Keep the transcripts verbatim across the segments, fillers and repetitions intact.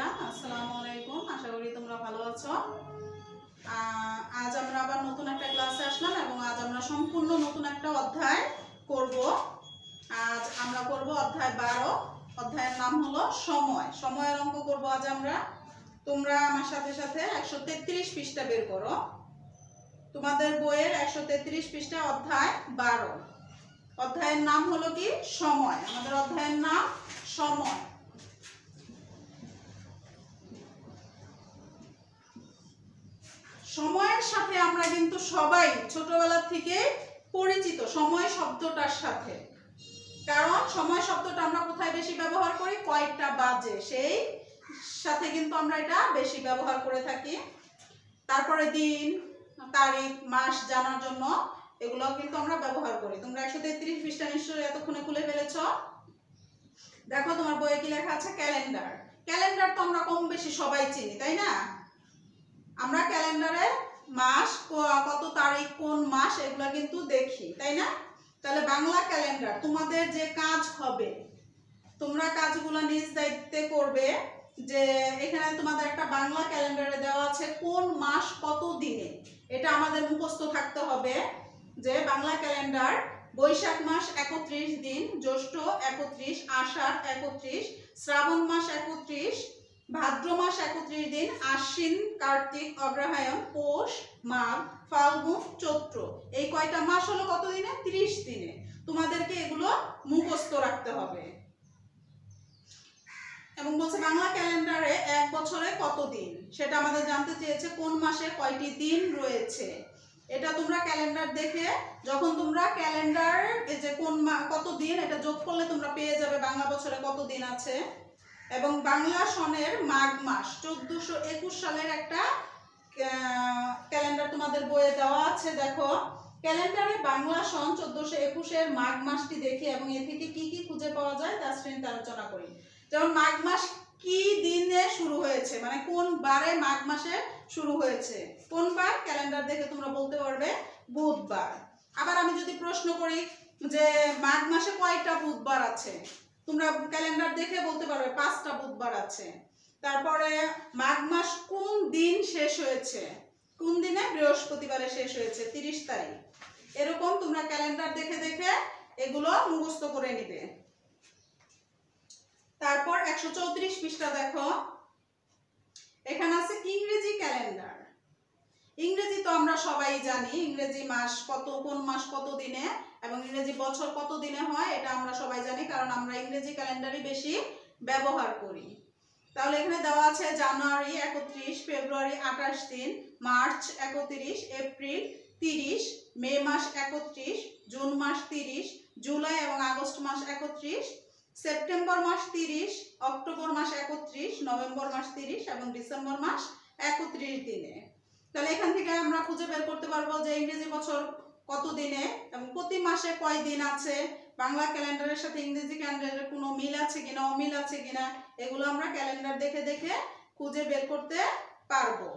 বন্ধুরা, আসসালামু আলাইকুম। আশা করি তোমরা ভালো আছো। আজ আমরা আবার নতুন একটা ক্লাসে আসলাম এবং আজ আমরা সম্পূর্ণ নতুন একটা অধ্যায় করব। আজ আমরা করব অধ্যায় বারো। অধ্যায়ের নাম হলো সময়। সময়ের অঙ্ক করব আজ আমরা। তোমরা আমার সাথে সাথে একশো তেত্রিশ পৃষ্ঠা বের করো। তোমাদের বইয়ের একশো তেত্রিশ পৃষ্ঠা অধ্যায় বারো। অধ্যায়ের নাম হলো কি? সময়। আমাদের অধ্যায়ের নাম সময়। সময়ের সাথে আমরা কিন্তু সবাই ছোটবেলা থেকে পরিচিত, সময় শব্দটার সাথে। কারণ সময় শব্দটা আমরা কোথায় বেশি ব্যবহার করি? কয়টা বাজে, সেই সাথে কিন্তু আমরা এটা বেশি ব্যবহার করে থাকি। তারপরে দিন, তারিখ, মাস জানার জন্য এগুলো কিন্তু আমরা ব্যবহার করি। তোমরা একশো তেত্রিশ পৃষ্ঠা নিশ্চয়ই এতক্ষণে খুলে ফেলেছ। দেখো তোমার বইয়ে কি লেখা আছে? ক্যালেন্ডার। ক্যালেন্ডার তো আমরা কম বেশি সবাই চিনি, তাই না? আমরা ক্যালেন্ডারে মাস, কত তারিখ, কোন মাস, এগুলো কিন্তু দেখি, তাই না? তাহলে বাংলা ক্যালেন্ডার, তোমাদের যে কাজ হবে, তোমরা কাজগুলো নিজ দায়িত্বে করবে। যে এখানে তোমাদের একটা বাংলা ক্যালেন্ডারে দেওয়া আছে কোন মাস কত দিনে, এটা আমাদের মুখস্থ থাকতে হবে। যে বাংলা ক্যালেন্ডার বৈশাখ মাস একত্রিশ দিন, জ্যৈষ্ঠ একত্রিশ, আষাঢ় একত্রিশ, শ্রাবণ মাস একত্রিশ, ভাদ্র মাস একত্রিশ দিন, আশ্বিন, কার্তিক, অগ্রহায়ণ, পৌষ, মাঘ, ফাল্গুন, চৈত্র, এই কয়টা মাস হলো কত দিনে? ত্রিশ দিনে। তোমাদেরকে এগুলো মুখস্থ রাখতে হবে। এবং বলছে বাংলা ক্যালেন্ডারে এক বছরে কত দিন, সেটা আমাদের জানতে চেয়েছে। কোন মাসে কয়টি দিন রয়েছে, এটা তোমরা ক্যালেন্ডার দেখে, যখন তোমরা ক্যালেন্ডার যে কোন কত দিন, এটা যোগ করলে তোমরা পেয়ে যাবে বাংলা বছরে কত দিন আছে। এবং বাংলা সনের মাঘ মাস চোদ্দশো একুশ সালের একটা ক্যালেন্ডার তোমাদের বইয়ে দেওয়া আছে। দেখো ক্যালেন্ডারে বাংলা সন চোদ্দশো একুশের মাঘ মাসটি দেখি এবং এ থেকে কি কি খুঁজে পাওয়া যায় তার শ্রেণীতে আলোচনা করি। যেমন মাঘ মাস কি দিনে শুরু হয়েছে, মানে কোন বারে মাঘ মাসে শুরু হয়েছে, কোন বার? ক্যালেন্ডার দেখে তোমরা বলতে পারবে বুধবার। আবার আমি যদি প্রশ্ন করি যে মাঘ মাসে কয়টা বুধবার আছে, তোমরা ক্যালেন্ডার দেখে বলতে পারবে পাঁচটা বুধবার আছে। তারপরে মাঘ মাস কোন দিন শেষ হয়েছে, কোন দিনে? বৃহস্পতিবারে শেষ হয়েছে, তিরিশ তারিখ। এরকম তোমরা ক্যালেন্ডার দেখে দেখে এগুলো মুখস্থ করে নিবে। তারপর একশো চৌত্রিশ পৃষ্ঠা দেখো, এখানে আছে ইংরেজি ক্যালেন্ডার। ইংরেজি তো আমরা সবাই জানি, ইংরেজি মাস কত, কোন মাস কত দিনে, এবং ইংরেজি বছর কত দিনে হয়, এটা আমরা সবাই জানি, কারণ আমরা ইংরেজি ক্যালেন্ডারই বেশি ব্যবহার করি। তাহলে এখানে দেওয়া আছে জানুয়ারি একত্রিশ, ফেব্রুয়ারি আঠাশ দিন, মার্চ একত্রিশ, এপ্রিল তিরিশ, মে মাস একত্রিশ, জুন মাস তিরিশ, জুলাই এবং আগস্ট মাস একত্রিশ, সেপ্টেম্বর মাস তিরিশ, অক্টোবর মাস একত্রিশ, নভেম্বর মাস তিরিশ এবং ডিসেম্বর মাস একত্রিশ দিনে। তাহলে এখান থেকে আমরা খুঁজে বের করতে পারবো যে ইংরেজি বছর কত দিনে এবং প্রতি মাসে কয় দিন আছে, বাংলা ক্যালেন্ডারের সাথে ইংরেজি ক্যালেন্ডারের কোনো মিল আছে কিনা, অমিল আছে কিনা, এগুলো আমরা ক্যালেন্ডার দেখে দেখে খুঁজে বের করতে পারবো।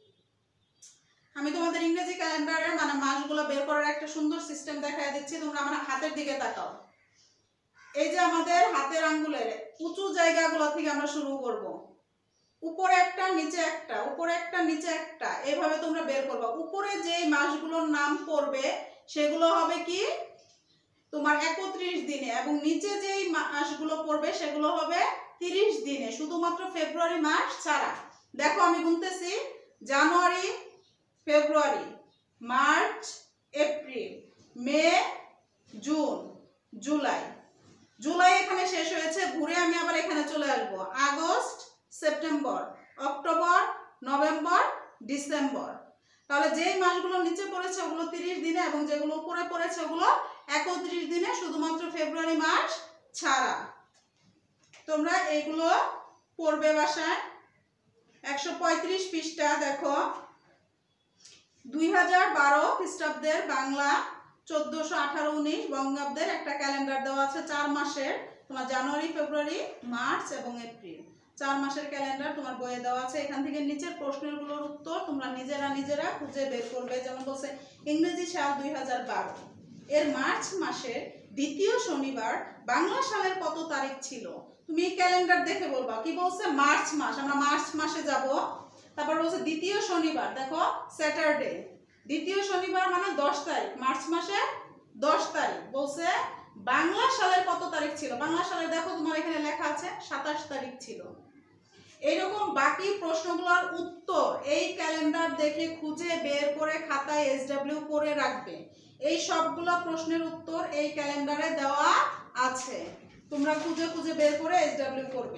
আমি তোমাদের ইংরেজি ক্যালেন্ডারের মানে মাসগুলো বের করার একটা সুন্দর সিস্টেম দেখাই দিচ্ছি। তোমরা আমার হাতের দিকে তাকাও। এই যে আমাদের হাতের আঙ্গুলের উঁচু জায়গাগুলো থেকে আমরা শুরু করব। উপরে একটা, নিচে একটা, উপরে একটা, নিচে একটা, এইভাবে তোমরা বের করবা। উপরে যে মাসগুলোর নাম পড়বে সেগুলো হবে কি তোমার একত্রিশ দিনে, এবং নিচে যেই মাসগুলো পড়বে সেগুলো হবে তিরিশ দিনে, শুধুমাত্র ফেব্রুয়ারি মাস ছাড়া। দেখো আমি গুনতেছি, January, February, March, April, May, June, July. July এখানে শেষ হয়েছে, ঘুরে আমি আবার এখানে চলে আসবো। August, September, October, November, December. তাহলে যেই মাসগুলো নিচে পড়েছে ওগুলো তিরিশ দিনে এবং যেগুলো উপরে পড়েছে ওগুলো একত্রিশ দিনে, শুধুমাত্র ফেব্রুয়ারি মাস ছাড়া। তোমরা এইগুলো পড়বে বাসায়। একশো পঁয়ত্রিশ পৃষ্ঠা দেখো, দুই হাজার বারো খ্রিস্টাব্দের বাংলা চোদ্দশো আঠারো উনিশ বঙ্গাব্দের একটা ক্যালেন্ডার দেওয়া আছে চার মাসের। তোমার জানুয়ারি, ফেব্রুয়ারি, মার্চ এবং এপ্রিল, চার মাসের ক্যালেন্ডার তোমার বইয়ে দেওয়া আছে। এখান থেকে নিচের প্রশ্নগুলোর উত্তর তোমরা নিজেরা নিজেরা খুঁজে বের করবে। যেমন বলছে ইংরেজি সাল দুই হাজার বারো এর মার্চ মাসের দ্বিতীয় শনিবার বাংলা সালের কত তারিখ ছিল? তুমি ক্যালেন্ডার দেখে বলবা কি বলছে মার্চ মাস, আমরা মার্চ মাসে যাব। তারপর বলছে দ্বিতীয় শনিবার, দেখো স্যাটারডে, দ্বিতীয় শনিবার মানে দশ তারিখ, মার্চ মাসে দশ তারিখ। বলছে বাংলা সালের কত তারিখ ছিল, বাংলা সালের দেখো তোমার এখানে লেখা আছে সাতাশ তারিখ ছিল। এইরকম বাকি প্রশ্নগুলোর উত্তর এই ক্যালেন্ডার দেখে খুঁজে বের করে খাতায় এস ডাব্লিউ করে রাখবে। এই সবগুলো প্রশ্নের উত্তর এই ক্যালেন্ডারে দেওয়া আছে, তোমরা খুঁজে খুঁজে বের করে এস ডাব্লিউ করবে।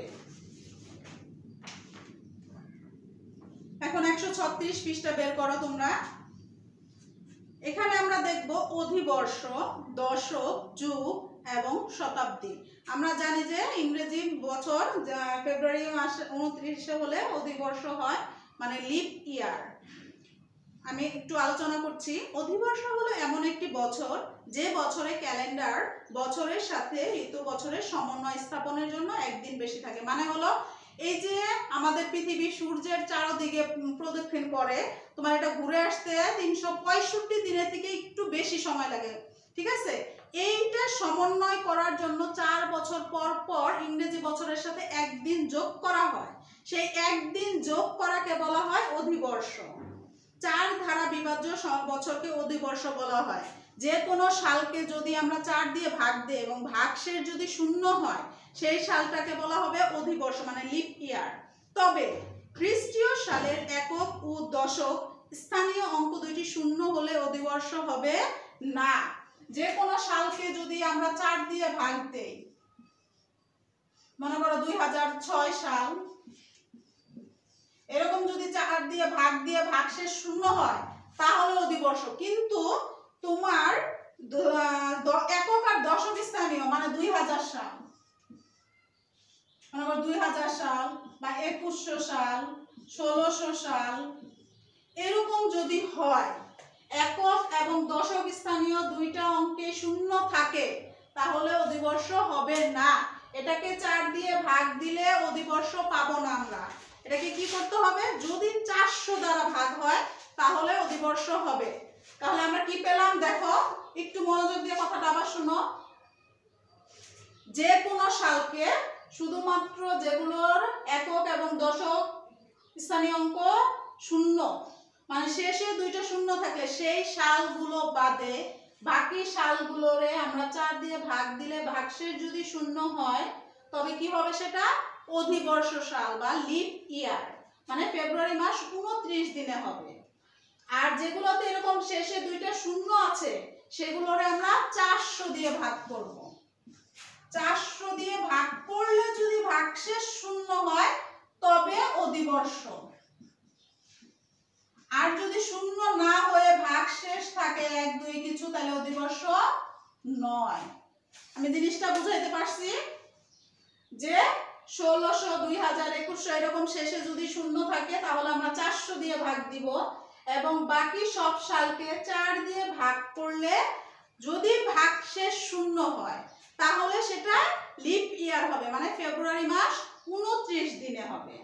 এখন একশো ছত্রিশ পৃষ্ঠা বের করো তোমরা। এখানে আমরা দেখব অধিবর্ষ, দশক, যুগ এবং শতাব্দী। আমরা জানি যে ইংরেজি বছর ফেব্রুয়ারি মাসে উনত্রিশে হলে অধিবর্ষ হয়, মানে লিপ ইয়ার। আমি একটু আলোচনা করছি। অধিবর্ষ হলো এমন একটি বছর যে বছরে ক্যালেন্ডার বছরের সাথে ঋতু বছরের সমন্বয় স্থাপনের জন্য একদিন বেশি থাকে। মানে হলো এই যে আমাদের পৃথিবী সূর্যের চারদিকে প্রদক্ষিণ করে, তোমার এটা ঘুরে আসতে তিনশো পঁয়ষট্টি দিনের থেকে একটু বেশি সময় লাগে, ঠিক আছে? এইটা সমন্বয় করার জন্য চার বছর পর পর ইংরেজি বছরের সাথে একদিন যোগ করা হয়। সেই একদিন যোগ করাকে বলা হয় অধিবর্ষ। চার ধারা বিভাজ্য বছরকে অধিবর্ষ বলা হয়। যে কোনো সালকে যদি আমরা চার দিয়ে ভাগ দিই এবং ভাগশেষ যদি শূন্য হয় সেই সালটাকে বলা হবে অধিবর্ষ, মানে লিপ ইয়ার। তবে খ্রিস্টীয় সালের একক ও দশক স্থানীয় অঙ্ক দুইটি শূন্য হলে অধিবর্ষ হবে না। যে কোনো সালকে যদি আমরা চার দিয়ে ভাগ দেই, মনে করো দুই হাজার ছয় সাল, এরকম যদি চার দিয়ে ভাগ দিয়ে ভাগশেষ শূন্য হয় তাহলে অধিবর্ষ। কিন্তু তোমার একক আর দশক স্থানীয়, মানে দুই হাজার সাল, মনে করো দুই হাজার সাল বা একুশশো সাল, ষোলোশো সাল, এরকম যদি হয়, একক এবং দশক স্থানীয় দুইটা অঙ্কে শূন্য থাকে তাহলে অধিবর্ষ হবে না। এটাকে চার দিয়ে ভাগ দিলে অধিবর্ষ পাবো না আমরা। এটাকে কি করতে হবে, যদি চারশো দ্বারা ভাগ হয় তাহলে অধিবর্ষ হবে। তাহলে আমরা কি পেলাম দেখো, একটু মনোযোগ দিয়ে কথাটা আবার শোনো। যে কোনো সালকে শুধুমাত্র যেগুলোর একক এবং দশক স্থানীয় অঙ্ক শূন্য, মানে শেষে দুইটা শূন্য থাকলে সেই সালগুলো বাদে বাকি সালগুলোরে আমরা চার দিয়ে ভাগ দিলে ভাগশেষ যদি শূন্য হয় তবে কি হবে, সেটা অধিবর্ষ সাল বা লিপ ইয়ার, মানে ফেব্রুয়ারি মাস উনত্রিশ দিনে হবে। আর যেগুলোতে এরকম শেষে দুইটা শূন্য আছে সেগুলোরে আমরা চারশো দিয়ে ভাগ করব। চারশো দিয়ে ভাগ করলে যদি ভাগশেষ শূন্য হয় তবে অধিবর্ষ, আর যদি শূন্য না হয়ে ভাগশেষ থাকে এক দুই কিছু তাহলে অধিবর্ষ নয়। আমি জিনিসটা বুঝাইতে পারছি যে ষোলোশো, দুই হাজার, একুশশো এরকম শেষে যদি শূন্য থাকে তাহলে আমরা চারশো দিয়ে ভাগ দিব এবং বাকি সব সালকে চার দিয়ে ভাগ করলে যদি ভাগশেষ শূন্য হয় তাহলে সেটা লিপ ইয়ার হবে, মানে ফেব্রুয়ারি মাস উনত্রিশ দিনে হবে।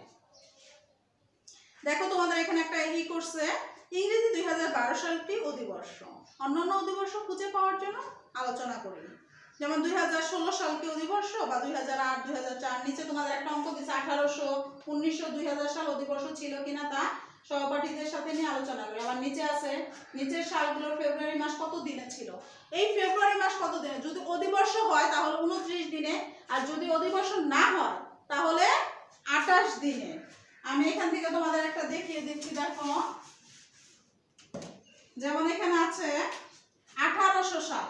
দেখো তোমাদের এখানে একটা ই করছে, ইংরেজি দুই হাজার বারো সালটি অধিবর্ষ। অন্যান্য অধিবর্ষ খুঁজে পাওয়ার জন্য আলোচনা করি, যেমন দুই হাজার ষোলো সালকে অধিবর্ষ বা দুই হাজার আট, দুই হাজার চার। নিচে তোমাদের একটা অঙ্ক দিচ্ছে আঠারোশো, উনিশশো, দুই হাজার সাল অধিবর্ষ ছিল কিনা তা সহপাঠীদের সাথে নিয়ে আলোচনা করি। আবার নিচে আছে নিচের সালগুলোর ফেব্রুয়ারি মাস কত দিনে ছিল। এই ফেব্রুয়ারি মাস কত দিনে, যদি অধিবর্ষ হয় তাহলে উনত্রিশ দিনে, আর যদি অধিবর্ষ না হয় তাহলে আঠাশ দিনে। আমি এখান থেকে তোমাদের একটা দেখিয়ে দিচ্ছি, দেখো যেমন এখানে আছে আঠারোশো সাল,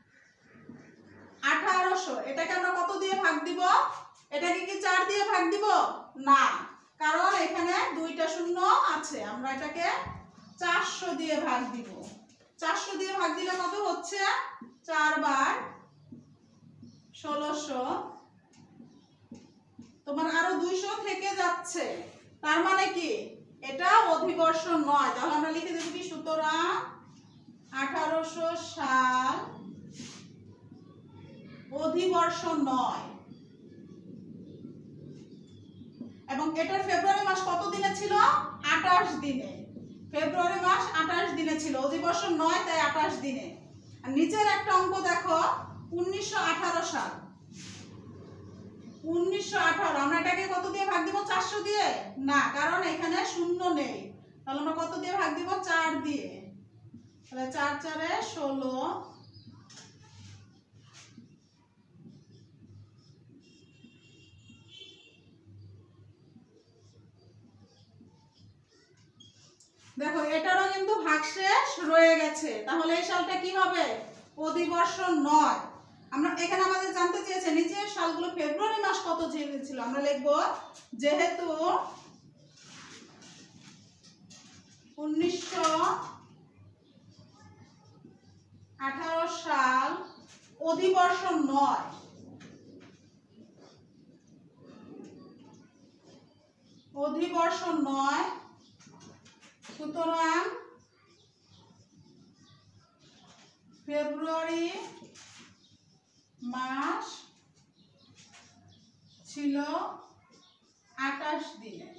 আঠারোশো, এটাকে আমরা কত দিয়ে ভাগ দিব, এটাকে কি চার দিয়ে ভাগ দিব না, কারণ এখানে দুইটা শূন্য আছে, আমরা এটাকে চারশো দিয়ে ভাগ দিব। চারশো দিয়ে ভাগ দিলে কত হচ্ছে, চার বার ষোলোশো, তোমার আরো দুইশো থেকে যাচ্ছে, তার মানে কি এটা অধিবর্ষ নয়। তাহলে আমরা লিখে দেব কি, সুতরাং আঠারোশো সাল অধিবর্ষ নয়। এবং এটার ফেব্রুয়ারি মাস কত দিনে ছিল, আঠাশ দিনে। ফেব্রুয়ারি মাস আঠাশ দিনে ছিল, অধিবর্ষ নয়, তাই আঠাশ দিনে। আর নিচের একটা অঙ্ক দেখো, উনিশশো আঠারো সাল, উনিশশো আঠারো। আমরা এটাকে কত দিয়ে ভাগ দিব? চারশো দিয়ে না, কারণ এখানে শূন্য নেই। তাহলে আমরা কত দিয়ে ভাগ দিব? চার দিয়ে। তাহলে চার চারে ষোলো। দেখো এটারও কিন্তু ভাগশেষ রয়ে গেছে, তাহলে এই সালটা কি হবে? অধিবর্ষ নয়। আমরা এখানে আমাদের জানতে চেয়েছে নিচের সালগুলো ফেব্রুয়ারি মাস কত ছিল, আমরা লিখব যেহেতু উনিশশো আঠারো সাল অধিবর্ষ নয়, অধিবর্ষ নয়, সুতরাং ফেব্রুয়ারি মাস ছিল আঠাশ দিনের।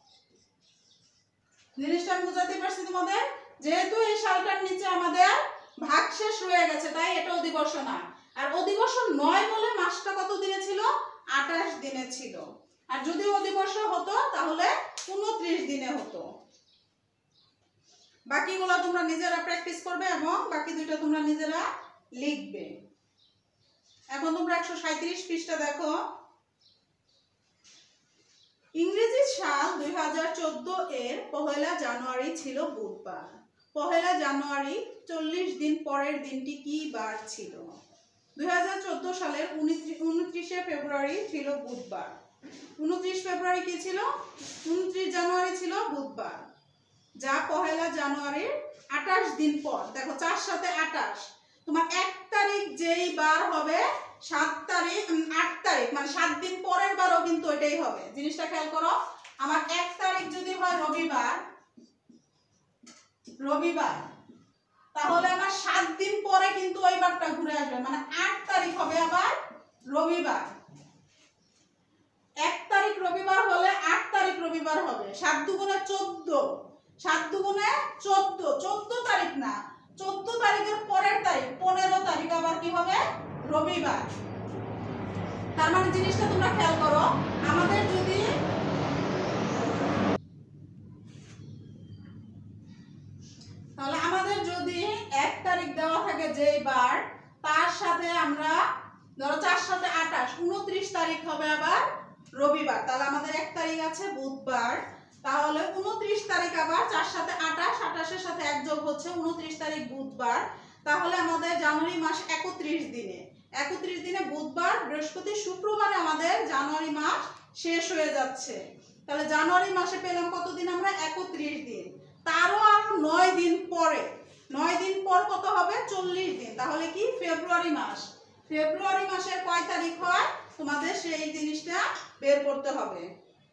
জিনিসটা আমি বুঝাতে পারছি তোমাদের? যেহেতু এই সালটার নিচে আমাদের ভাগশেষ রয়ে গেছে তাই এটা অধিবর্ষ না, আর অধিবর্ষ নয় বলে মাসটা কত দিনে ছিল? আঠাশ দিনে ছিল। আর যদি অধিবর্ষ হতো তাহলে উনত্রিশ দিনে হতো। বাকিগুলো তোমরা নিজেরা প্র্যাকটিস করবে এবং বাকি দুইটা তোমরা নিজেরা লিখবে। এখন তোমরা একশো সাঁইত্রিশ পৃষ্ঠা দেখো। ইংরেজি সাল দুই হাজার চোদ্দ এর পহেলা জানুয়ারি ছিল বুধবার। পহেলা জানুয়ারি চল্লিশ দিন পরের দিনটি কি বার ছিল? দুই হাজার চোদ্দ সালের উনত্রিশে ফেব্রুয়ারি ছিল বুধবার। উনত্রিশ ফেব্রুয়ারি কি ছিল? উনত্রিশ জানুয়ারি ছিল বুধবার, যা পহেলা জানুয়ারির আঠাশ দিন পর। দেখো চার সাথে আঠাশ, তোমার এক তারিখ যেই বার হবে সাত তারিখ আট তারিখ মানে সাত দিন পরের বারও কিন্তু এটাই হবে। জিনিসটা খেয়াল করো, আমার এক তারিখ যদি হয় রবিবার, রবিবার তাহলে আমার সাত দিন পরে কিন্তু ওই বারটা ঘুরে আসবে, মানে আট তারিখ হবে আবার রবিবার। এক তারিখ রবিবার হলে আট তারিখ রবিবার হবে। সাত দুগুণে চোদ্দ, সাত দুগুণে চোদ্দ, চোদ্দ তারিখ না, চোদ্দ তারিখের পরের তারিখ পনেরো তারিখ আবার কি হবে? রবিবার। তার মানে জিনিসটা তোমরা খেয়াল করো, আমাদের যদি তাহলে আমাদের যদি এক তারিখ দেওয়া থাকে যেই বার, তার সাথে আমরা ধরো চার সাথে আঠাশ, উনত্রিশ তারিখ হবে আবার রবিবার। তাহলে আমাদের এক তারিখ আছে বুধবার, তাহলে উনত্রিশ তারিখ আবার চার সাথে আঠাশ, আঠাশের সাথে এক যোগ হচ্ছে উনত্রিশ তারিখ বুধবার। তাহলে আমাদের জানুয়ারি মাস একত্রিশ দিনে, একত্রিশ দিনে বুধবার বৃহস্পতি শুক্রবারে আমাদের জানুয়ারি মাস শেষ হয়ে যাচ্ছে। তাহলে জানুয়ারি মাসে পেলাম কতদিন আমরা? একত্রিশ দিন। তারও আর নয় দিন পরে, নয় দিন পর কত হবে? চল্লিশ দিন। তাহলে কি ফেব্রুয়ারি মাস, ফেব্রুয়ারি মাসের কয় তারিখ হয় তোমাদের সেই জিনিসটা বের করতে হবে।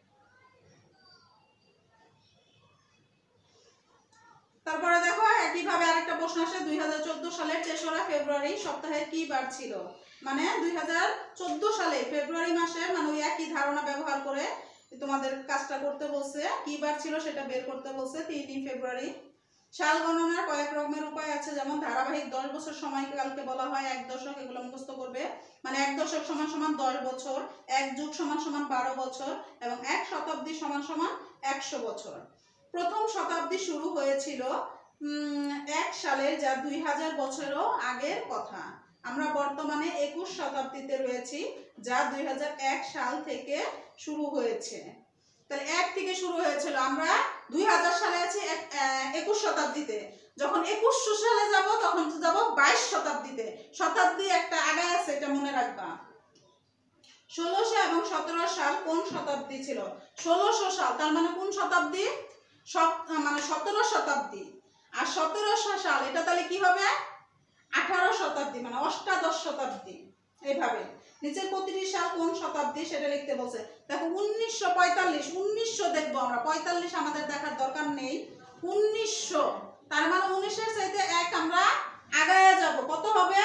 তারপরে দেখো একইভাবে আরেকটা প্রশ্ন আসে, দুই হাজার চোদ্দ সালের তেসরা ফেব্রুয়ারি সপ্তাহের কি বার ছিল? মানে দুই হাজার চোদ্দ সালে ফেব্রুয়ারি মাসে, মানে ওই একই ধারণা ব্যবহার করে তোমাদের কাজটা করতে বলছে, কি বার ছিল সেটা বের করতে বলছে। তিনই ফেব্রুয়ারি। সাল গণনার কয়েক রকমের উপায় আছে, যেমন ধারাবাহিক দশ বছর সময়কালকে বলা হয় এক দশক, এগুলো মুখস্থ করবে। মানে এক দশক সমান সমান দশ বছর, এক যুগ সমান সমান বারো বছর এবং এক শতাব্দী সমান সমান একশো বছর। প্রথম শতাব্দী শুরু হয়েছিল এক সালের, যা দুই হাজার বছরও আগের কথা। আমরা বর্তমানে একুশ শতাব্দীতে রয়েছি, যা দুই হাজার এক সাল থেকে শুরু হয়েছে। তাহলে এক থেকে শুরু হয়েছিল, আমরা দুই হাজার সালে আছি একুশ শতাব্দীতে। যখন একুশশো সালে যাব তখন যাব বাইশ শতাব্দীতে। শতাব্দী একটা আগায় আছে, এটা মনে রাখবা। ষোলোশো এবং সতেরো সাল কোন শতাব্দী ছিল? ষোলোশো সাল, তার মানে কোন শতাব্দী? মানে সতেরো শতাব্দী। আর সতেরোশো সাল এটা তাহলে কি হবে? আঠারো শতাব্দী, মানে অষ্টাদশ শতাব্দী। এইভাবে নিচের প্রতিটি সাল কোন শতাব্দী সেটা লিখতে বলছে। দেখো উনিশশো পঁয়তাল্লিশ, উনিশশো দেখবো আমরা, পঁয়তাল্লিশ আমাদের দেখার দরকার নেই। উনিশশো, তার মানে উনিশের চাইতে এক আমরা আগায়া যাব, কত হবে?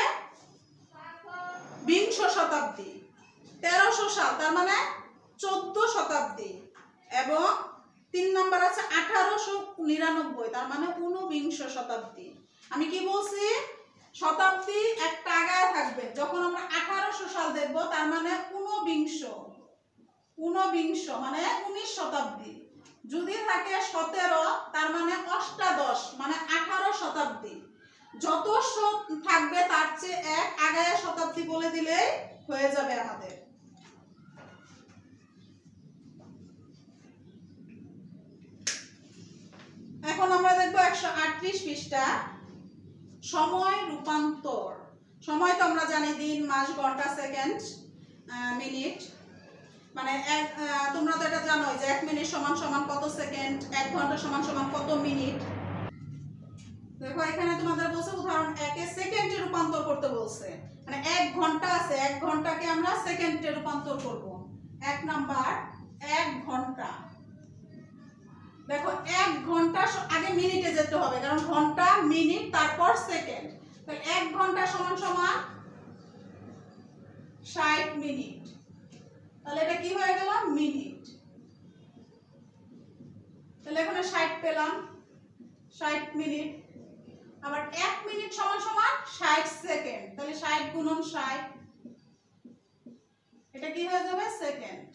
বিংশ শতাব্দী। তেরোশো সাল, তার মানে চোদ্দ শতাব্দী। এবং তিন নম্বর আছে আঠারোশো নিরানব্বই, তার মানে ঊনবিংশ শতাব্দী। আমি কি বলছি? শতাব্দী একটা আগায় থাকবে। যখন আমরা আঠারোশো সাল দেখবো তার মানে ঊনবিংশ, ঊনবিংশ মানে উনিশ শতাব্দী, যদি থাকে সতেরো তার মানে অষ্টাদশ মানে আঠারো শতাব্দী, যত শত থাকবে তার চেয়ে এক আগায়া শতাব্দী বলে দিলেই হয়ে যাবে আমাদের। এখন আমরা দেখবো একশো আটত্রিশ পৃষ্ঠা সময় রূপান্তর। সময় তো আমরা জানি দিন, মাস, ঘন্টা, সেকেন্ড, মিনিট, মানে এক তোমরা তো এটা জানো যে এক মিনিট সমান সমান কত সেকেন্ড, এক ঘন্টা সমান সমান কত মিনিট। দেখো এখানে তোমাদের বলছে উদাহরণ একে সেকেন্ডে রূপান্তর করতে বলছে, মানে এক ঘন্টা আছে, এক ঘন্টাকে আমরা সেকেন্ডে রূপান্তর করব। এক নাম্বার এক ঘন্টা, দেখো এক ঘন্টা আগে মিনিটে যেতে হবে, কারণ ঘন্টা মিনিট তারপর সেকেন্ড, তাহলে এক ঘন্টা সমান সমান ষাট মিনিট, তাহলে এটা কি হয়ে গেল মিনিট। তাহলে এখানে ষাট পেলাম, ষাট মিনিট। আবার এক মিনিট সমান সমান ষাট সেকেন্ড, তাহলে ষাট গুণন ষাট, এটা কি হয়ে যাবে সেকেন্ড,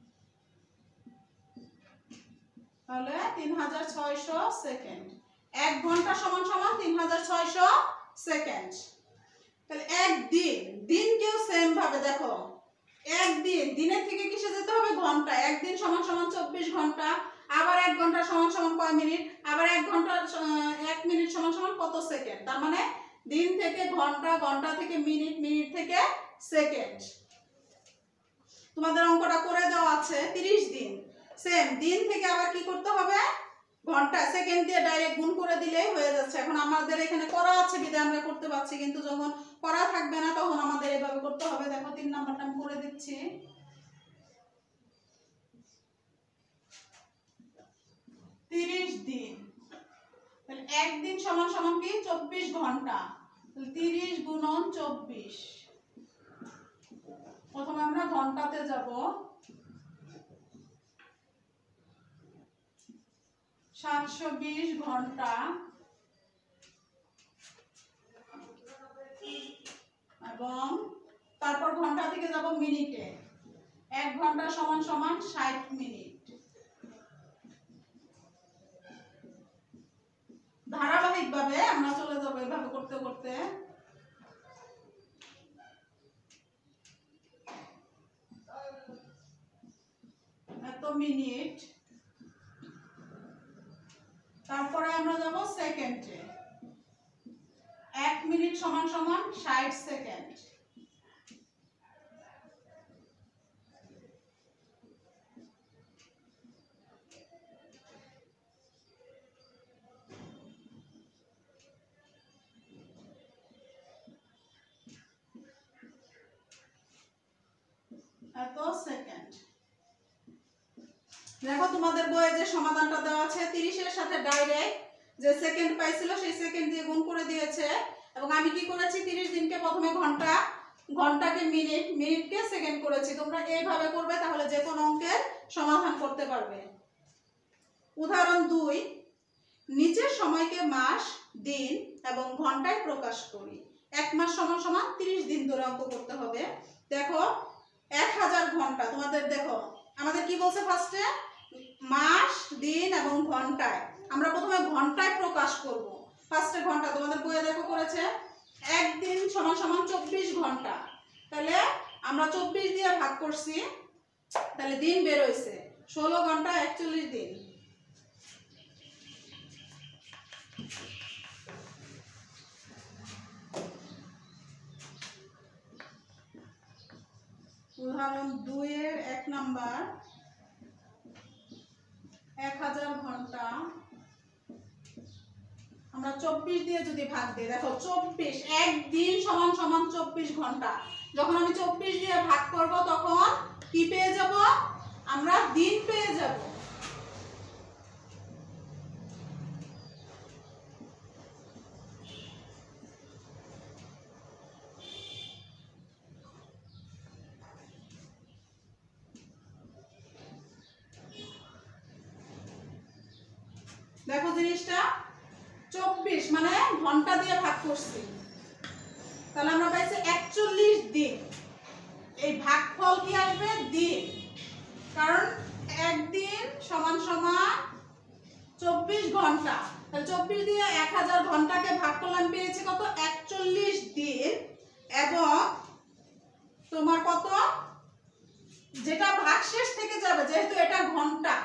তাহলে তিন হাজার ছয়শো সেকেন্ড। এক ঘন্টা সমান সমান তিন হাজার ছয়শো সেকেন্ড। তাহলে এক দিন, দিনকেও সেম ভাবে দেখো, একদিন, দিনের থেকে কিসে যেতে হবে ঘন্টা, একদিন সমান সমান চব্বিশ ঘন্টা, আবার এক ঘন্টা সমান সমান কয় মিনিট, আবার এক ঘন্টা এক মিনিট সমান সমান কত সেকেন্ড, তার মানে দিন থেকে ঘন্টা, ঘন্টা থেকে মিনিট, মিনিট থেকে সেকেন্ড। তোমাদের অঙ্কটা করে দেওয়া আছে তিরিশ দিন, সেম দিন থেকে আবার কি করতে হবে ঘন্টা সেকেন্ড দিয়ে ডাইরেক্ট গুণ করে দিলেই হয়ে যাচ্ছে। এখন আমাদের এখানে করা আছে বিধায় আমরা করতে পারছি, কিন্তু যখন করা থাকবে না তখন আমাদের এভাবে করতে হবে। দেখো তিন নাম্বারটা আমি করে দিচ্ছি। তিরিশ দিন, তাহলে একদিন সমান সমান কি চব্বিশ ঘন্টা, তাহলে তিরিশ গুণন চব্বিশ। প্রথমে আমরা ঘন্টাতে যাব, সাতশো বিশ ঘন্টা, এবং তারপর ঘন্টা থেকে যাব মিনিটে, এক ঘন্টা সমান সমান ষাট মিনিট। ধারাবাহিক ভাবে আমরা চলে যাবো এভাবে করতে করতে। এত মিনিট, তারপরে আমরা যাব সেকেন্ডে, এক মিনিট সমান সমান ষাট সেকেন্ড। এত সেকেন্ড। দেখো তোমাদের বইয়ে যে সমাধানটা দেওয়া আছে তিরিশ এর সাথে ডাইরেক্ট যে সেকেন্ড পাইছিল সেই সেকেন্ড দিয়ে গুণ করে দিয়েছে, এবং আমি কি করেছি তিরিশ দিনকে প্রথমে ঘন্টা, ঘন্টাকে মিনিট, মিনিটকে সেকেন্ড করেছি। তোমরা এইভাবে করবে, তাহলে যে কোনো অঙ্কের সমাধান করতে পারবে। উদাহরণ দুই, নিচের সময়কে মাস, দিন এবং ঘন্টায় প্রকাশ করি। এক মাস সমান সমান তিরিশ দিন ধরে অঙ্ক করতে হবে। দেখো এক হাজার ঘন্টা, তোমাদের দেখো আমাদের কি বলছে ফার্স্টে মাস, দিন এবং ঘন্টায়, আমরা প্রথমে ঘন্টায় প্রকাশ করব। ফার্স্টে ঘন্টা, তোমাদের বইয়ে দেখো করেছে একদিন সমান সমান চব্বিশ ঘন্টা, তাহলে আমরা চব্বিশ দিয়ে ভাগ করছি, তাহলে দিন বের হয়েছে ষোলো ঘন্টা একচল্লিশ দিন। উদাহরণ দুই এর এক নাম্বার, এক হাজার ঘন্টা আমরা চব্বিশ দিয়ে যদি ভাগ দিই, দেখো চব্বিশ, একদিন সমান সমান চব্বিশ ঘন্টা। যখন আমি চব্বিশ দিয়ে ভাগ করব তখন কি পেয়ে যাব আমরা দিন পেয়ে যাব। দেখো জিনিসটা চব্বিশ মানে ঘন্টা দিয়ে ভাগ করছি, তাহলে আমরা পাইছি একচল্লিশ দিন। এই ভাগফল কি আসবে দিন, কারণ একদিন সমান সমান চব্বিশ ঘন্টা, তাহলে চব্বিশ দিয়ে এক হাজার ঘন্টাকে ভাগ করলাম, পেয়েছি কত? একচল্লিশ দিন। এবং তোমার কত, যেটা ভাগশেষ থেকে যাবে, যেহেতু এটা ঘন্টা,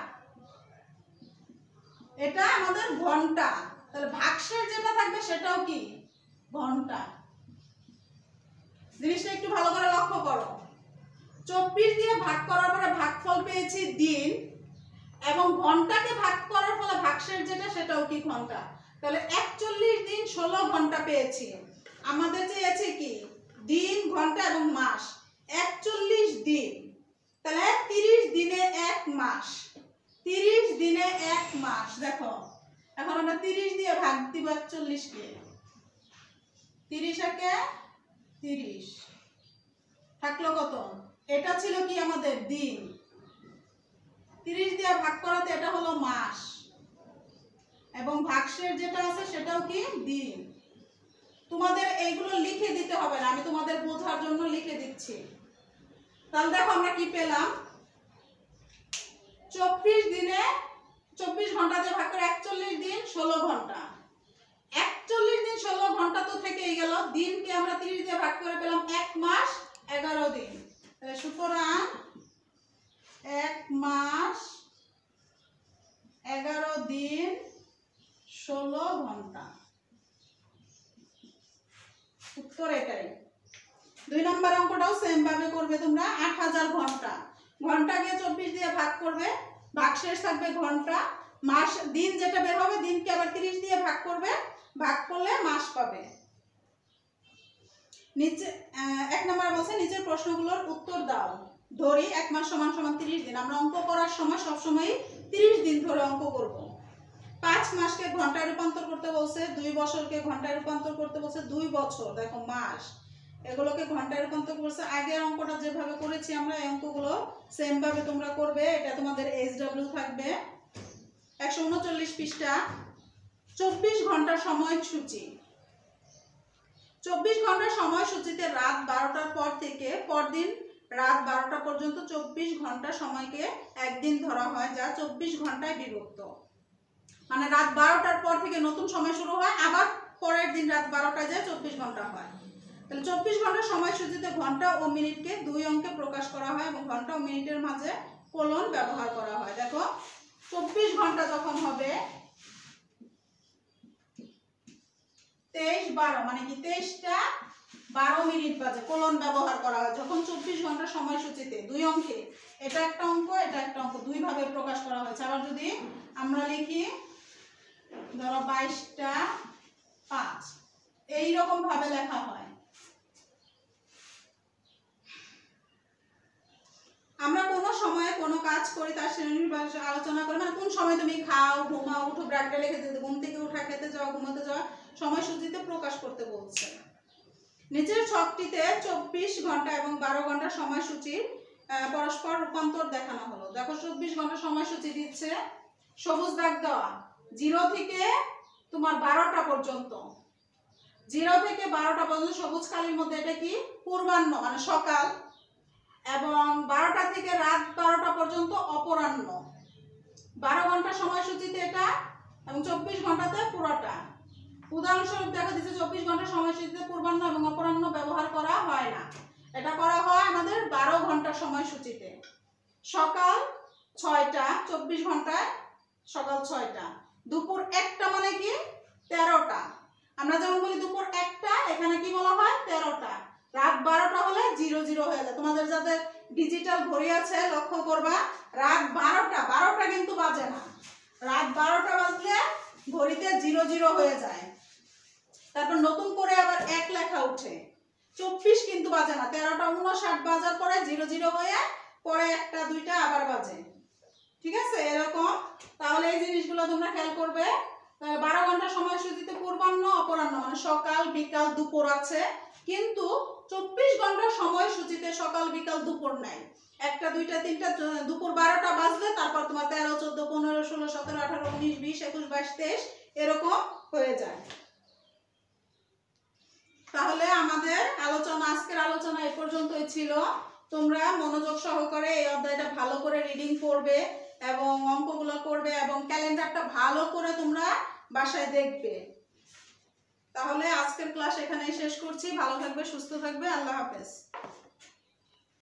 এটা আমাদের ঘন্টা, তাহলে ভাগশেষ যেটা থাকবে সেটাও কি? ঘন্টা। জিনিসটা একটু ভালো করে লক্ষ্য করো। চব্বিশ দিয়ে ভাগ করার পরে ভাগফল পেয়েছি দিন, এবং ঘন্টাকে ভাগ করার ফলে ভাগশেষ যেটা সেটাও কি? ঘন্টা। তাহলে একচল্লিশ দিন ষোলো ঘন্টা পেয়েছি। আমাদের চেয়েছে কি? দিন, ঘন্টা এবং মাস। একচল্লিশ দিন, তাহলে তিরিশ দিনে এক মাস। তিরিশ দিনে এক মাস। দেখো এখন আমরা তিরিশ দিয়ে ভাগ দিব একচল্লিশ কে। তিরিশ একে তিরিশ, থাকলো কত? এটা ছিল কি আমাদের দিন, তিরিশ দিয়ে ভাগ করাতে এটা হলো মাস, এবং ভাগশেষ যেটা আছে সেটাও কি? দিন। তোমাদের এইগুলো লিখে দিতে হবে না, আমি তোমাদের বোঝার জন্য লিখে দিচ্ছি। তাহলে দেখো আমরা কি পেলাম, চব্বিশ দিনে চব্বিশ ঘন্টা দিয়ে ভাগ করে একচল্লিশ দিন ষোলো ঘন্টা। একচল্লিশ দিন ষোলো ঘন্টা তো থেকেই গেল। দিনকে আমরা তিরিশ দিয়ে ভাগ করে পেলাম এক মাস এগারো দিন। সুতরাং এক মাস এগারো দিন ষোলো ঘন্টা। উত্তর এটাই। দুই নম্বর অঙ্কটাও সেম ভাবে করবে তোমরা। আট হাজার ঘন্টা, ঘন্টাকে চব্বিশ দিয়ে ভাগ করবে, ভাগশেষ থাকবে ঘন্টা। মাস, দিন যেটা বের হবে, দিনকে আবার তিরিশ দিয়ে ভাগ করবে, ভাগ করলে মাস পাবে। নিচে এক নম্বর বলছে নিচের প্রশ্নগুলোর উত্তর দাও। ধরি এক মাস সমান সমান তিরিশ দিন। আমরা অঙ্ক করার সময় সবসময় তিরিশ দিন ধরে অঙ্ক করব। পাঁচ মাসকে ঘন্টায় রূপান্তর করতে বলছে, দুই বছরকে ঘন্টায় রূপান্তর করতে বলছে, দুই বছর দেখো মাস, এগুলোকে ঘন্টায় রূপান্তর করছে। আগের অঙ্কটা যেভাবে করেছি আমরা, এই অঙ্কগুলো সেম ভাবে তোমরা করবে। এটা তোমাদের এইচ ডাব্লিউ থাকবে একশো উনচল্লিশ পৃষ্ঠা। চব্বিশ ঘন্টার সময়সূচি। চব্বিশ ঘন্টার সময়সূচিতে রাত বারোটার পর থেকে পরদিন রাত বারোটা পর্যন্ত চব্বিশ ঘন্টা সময়কে একদিন ধরা হয়, যা চব্বিশ ঘন্টায় বিভক্ত। মানে রাত বারোটার পর থেকে নতুন সময় শুরু হয়, আবার পরের দিন রাত বারোটায় যায় চব্বিশ ঘন্টা হয়। তাহলে চব্বিশ ঘন্টা সময়সূচিতে ঘন্টা ও মিনিটকে দুই অঙ্কে প্রকাশ করা হয়, এবং ঘন্টা ও মিনিটের মাঝে কোলন ব্যবহার করা হয়। দেখো চব্বিশ ঘন্টা যখন হবে তেইশ বারো, মানে কি তেইশটা বারো মিনিট বাজে, কোলন ব্যবহার করা হয় যখন চব্বিশ ঘন্টা সময়সূচিতে দুই অঙ্কে। এটা একটা অঙ্ক, এটা একটা অঙ্ক, দুই ভাবে প্রকাশ করা হয়েছে। আবার যদি আমরা লিখি ধরো বাইশটা পাঁচ, এইরকম ভাবে লেখা হয়। আমরা কোনো সময়ে কোনো কাজ করি তার শ্রেণীবিভাগ আলোচনা করি, মানে কোন সময় তুমি খাও, ঘুমাও, উঠো, ব্রাকটা লিখে দিতে, ঘুম থেকে উঠা, খেতে যাওয়া, ঘুমাতে যাওয়া, সময়সূচিতে প্রকাশ করতে বলছে। নিচের ছকটিতে চব্বিশ ঘন্টা এবং বারো ঘন্টা সময়সূচির পরস্পর রূপান্তর দেখানো হলো। দেখো চব্বিশ ঘন্টা সময়সূচি দিচ্ছে, সবুজ দাগ দেওয়া, জিরো থেকে তোমার বারোটা পর্যন্ত, জিরো থেকে বারোটা পর্যন্ত সবুজ কালির মধ্যে এটা কি? পূর্বাহ্ন, মানে সকাল, এবং বারোটা থেকে রাত বারোটা পর্যন্ত অপরাহ্ন। বারো ঘন্টা সময়সূচিতে এটা, এবং চব্বিশ ঘন্টাতে পুরোটা। উদাহরণস্বরূপ দেখা দিচ্ছে চব্বিশ ঘন্টা সময়সূচিতে পূর্বাহ্ন এবং অপরাহ্ন ব্যবহার করা হয় না। এটা করা হয় আমাদের বারো ঘন্টা সময়সূচিতে। সকাল ছয়টা, চব্বিশ ঘন্টায় সকাল ছয়টা। দুপুর একটা মানে কি? তেরোটা। আমরা যেমন বলি দুপুর একটা, এখানে কি বলা হয়? তেরোটা। রাত বারোটা হলে জিরো জিরো হয়ে যায়। তোমাদের যাদের ডিজিটাল ঘড়ি আছে লক্ষ্য করবা, রাত বারোটা, বারোটা কিন্তু বাজে না, রাত বারোটা বাজলে ঘড়িতে জিরো জিরো হয়ে যায়। তারপর নতুন করে আবার এক লেখা উঠে, চব্বিশ কিন্তু বাজে না, তেরোটা উনষাট বাজার পরে জিরো জিরো হয়ে পরে একটা দুইটা আবার বাজে। ঠিক আছে, এরকম। তাহলে এই জিনিসগুলো তোমরা খেয়াল করবে। বারো ঘন্টা সময়সূচিতে পূর্বাহ্ন অপরাহ্ন মানে সকাল বিকাল দুপুর আছে, কিন্তু চব্বিশ ঘন্টা সময়সূচিতে সকাল বিকাল দুপুর নাই। একটা দুইটা তিনটা দুপুর বারোটা বাজলে তারপর তোমার তেরো চোদ্দ পনেরো ষোলো সতেরো আঠারো উনিশ বিশ একুশ বাইশ তেইশ এরকম হয়ে যায়। তাহলে আমাদের আলোচনা, আজকের আলোচনা এ পর্যন্তই ছিল। তোমরা মনোযোগ সহকারে এই অধ্যায়টা ভালো করে রিডিং করবে এবং অঙ্কগুলো করবে এবং ক্যালেন্ডারটা ভালো করে তোমরা বাসায় দেখবে। তাহলে আজকের ক্লাস এখানেই শেষ করছি। ভালো থাকবে, সুস্থ থাকবে। আল্লাহ হাফেজ।